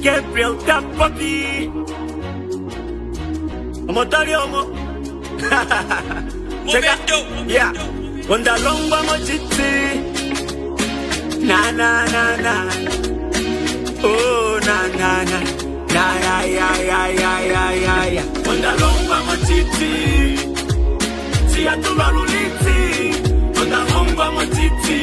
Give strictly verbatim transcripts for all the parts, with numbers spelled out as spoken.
Gabriel Tapoki Omotariomo Momento, yeah. Onda longwa mojiti Na na na na Oh na na na Na ya ya ya ya ya ya ya Onda longwa mojiti Tia tuvaruliti Onda longwa mojiti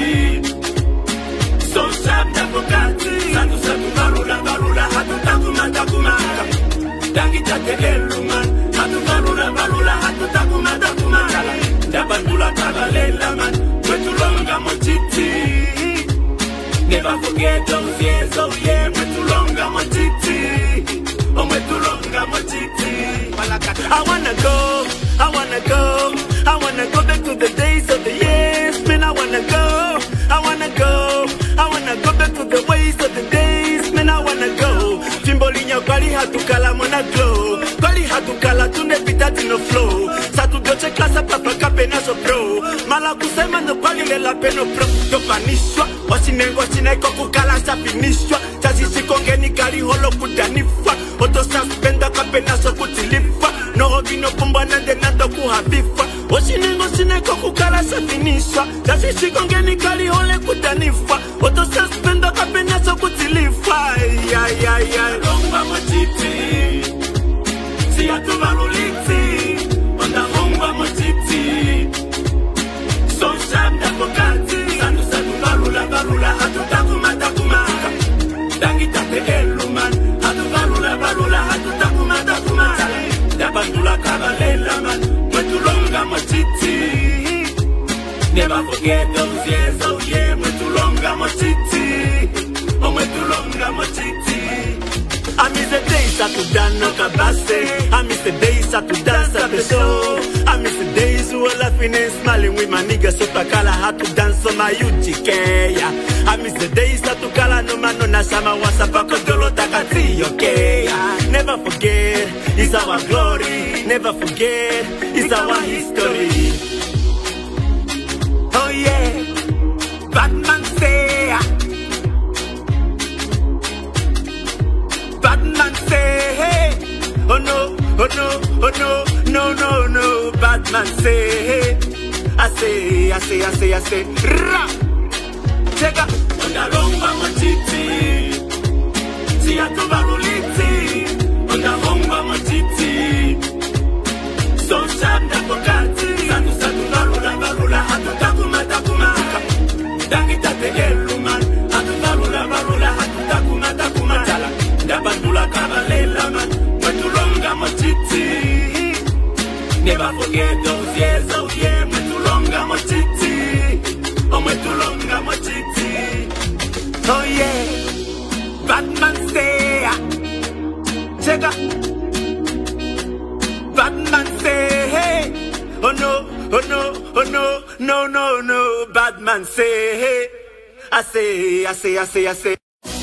So sharp da bokati Satu satu varula varula Hatu takuma takuma Dangi tate eluman Hatu varula varula Hatu takuma takuma Dabandula kabalela man Mwetulonga mojiti Never forget those years, oh yeah Mwetulonga mojiti Oh mwetulonga mojiti I wanna go, I wanna go I wanna go back to the days of the years Man, I wanna go, I wanna go I wanna go back to the ways of the days Man, I wanna go Timbolinya kwali hatukala mwana glow Kwali hatukala tunepita tino flow Satu doche klasa papa kapena so pro Mala kusema no kwali lela peno pro Topanishwa, wasinengo sineko kukala sa finishwa Chasisi kongeni kali holo kudanifwa Oto suspenda kapena so kutilifwa No hobi no pumba nande nando kuhabifwa Wasinengo sineko kukala sa finishwa Chasisi kongeni kali hole kudanifwa Oto suspenda kapena so kutilifwa Ay ay ay ay Longwa mojiti Siya tuvaruliti Onda longwa mojiti So sharp da bokati Satu satu varula varula Hatu takuma takuma Dangi tate eluman Hatu varula varula Hatu takuma takuma Dabandula kabalela man Mwetulonga mojiti Never forget those years, oh yeah Mwetulonga mojiti Oh mwetulonga mojiti I miss the days I could dance no kabase I miss the days I could dance at the show I miss the days we were laughing and smiling with my niggas So takala had to dance on my U G K yeah. I miss the days I to kala no man no nasama wasapa kodolo takati okay yeah. Never forget, it's our glory Never forget, it's our history Oh yeah, Batman say Batman say, hey, oh no, oh no, oh no, no, no, no. Batman say, hey, I say, I say, I say, I say, ra. Chega, onda longwa mojiti, tia tuvaruliti, onda longwa mojiti. So sharp da bokati, satu satu varula varula, hatu takuma takuma. Dangi tate eluman, hatu varula varula, hatu takuma takuma. Dabandula kabalela man Mwetulonga mojiti Never forget those years, oh yeah Mwetulonga mojiti Oh mwetulonga mojiti Oh yeah Batman say Chega Batman say hey Oh no, oh no, oh no, no, no, no Batman say hey I say, I say, I say, I say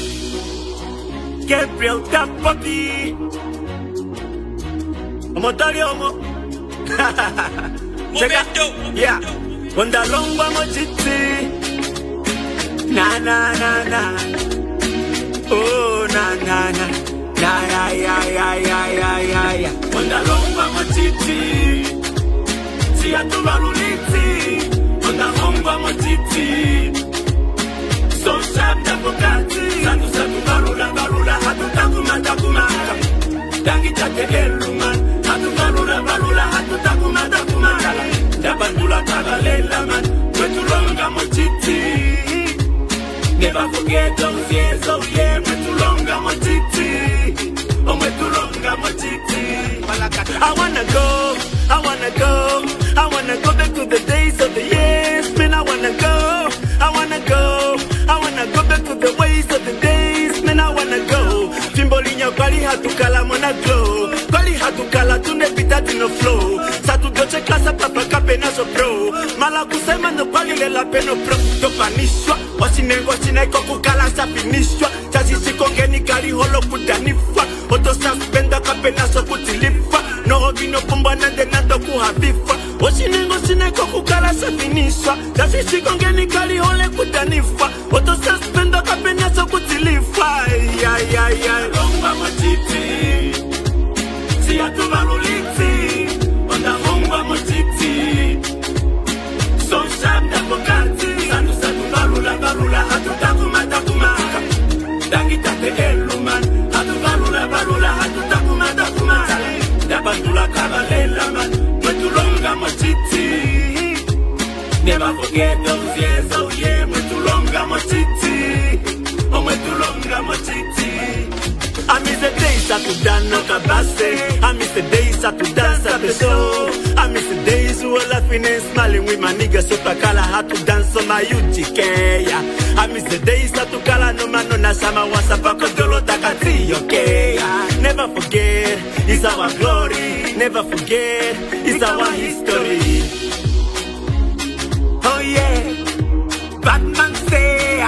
Gabriel Tapoki Omotariomo momento, yeah. Onda longwa mojiti Na na na na Oh na na na Na ya ya ya ya ya ya ya Onda longwa mojiti Tia tuvaruliti Onda longwa mojiti So sharp da bokati Satu satu varula varula Hatu takuma takuma Dangi tate eluman Hatu varula varula Hatu takuma takuma Dabandula kabalela man Mwetulonga mojiti Never forget those years, oh yeah Mwetulonga mojiti Oh mwetulonga mojiti I wanna go, I wanna go I wanna go back to the days of the years Man, I wanna go, I wanna go I wanna go back to the ways of the days Man, I wanna go Timbolinya kwali hatukala mwana glow Kwali hatukala tunepita tino flow Satu doche klasa papa kapena so pro Mala kusema no kwali lela peno pro Topanishwa, wasinengo sineko kukala sa finishwa Chasisi kongeni kali holo kudanifwa Oto suspenda kapena so kutilifwa No hobi no pumba nande nando kuhabifwa Wasinengo sineko kukala sa finishwa Chasisi kongeni kali hole kudanifwa Oto suspenda kapena so kutilifwa Ay ay ay ay forget those years, oh yeah, me too long, I'm a chitty. Oh, me too long, I'm a chitty. I miss the days I could dance no cabase. I miss the days I could dance at the show. I miss the days we were laughing and smiling with my niggas. So Pakala had to dance on my U G K. I miss the days I to Kala no man no Nasama was a Paco Dolo Takati, okay? Never forget, it's our glory. Never forget, it's our history. Oh yeah, Batman say.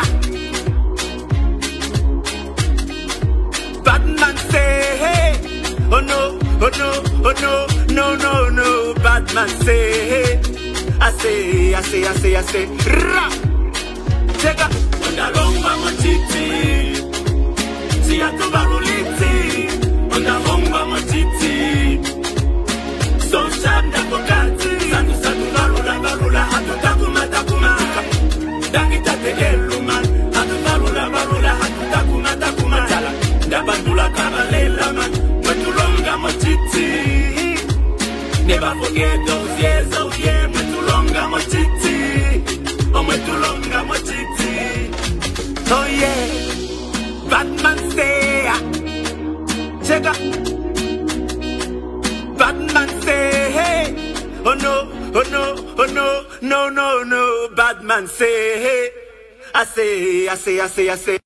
Batman say, hey, oh no, oh no, oh no, no, no, no. Batman say, hey, I say, I say, I say, I say, rah. Check out, on the long mama titi, see a to baruliti, on the long mama titi. So sharp that pokati, satu satu barula barula, hatu takuma takuma, dangita te eluman, hatu barula barula, hatu takuma takuma jala. Bandula Cavalela man, when too long I'm a chitty. Never forget those years, oh yeah, when too long I'm a chitty. Oh, when too long I'm a chitty. Oh yeah, Batman say, check out. Batman say, hey, oh no, oh no, oh no, no, no, no. Batman say, hey, I say, I say, I say, I say.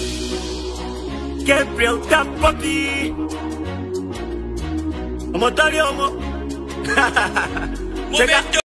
Gabriel Tapoti. Omo tari omo. Check out.